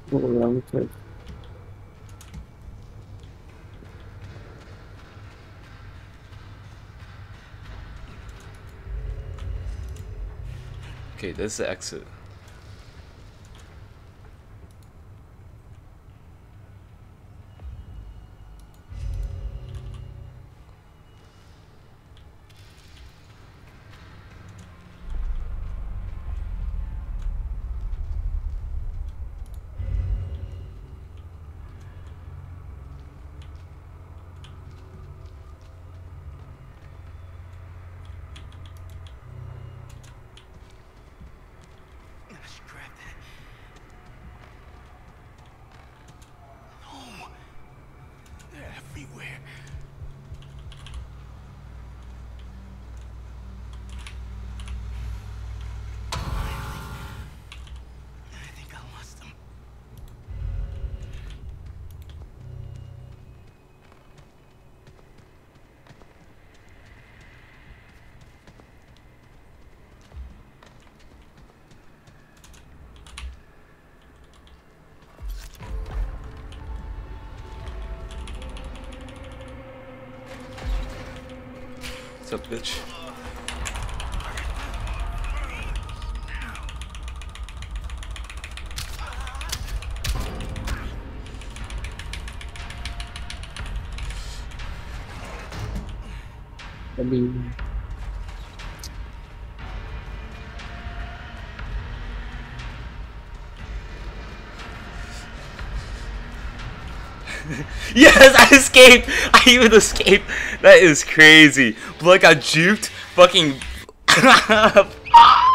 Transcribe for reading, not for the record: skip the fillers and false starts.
Wrong place. Okay, this is the exit. Everywhere. I think I lost them. What's up, bitch? I mean, Yes, I escaped! I even escaped! That is crazy. Blood got juked. Fucking.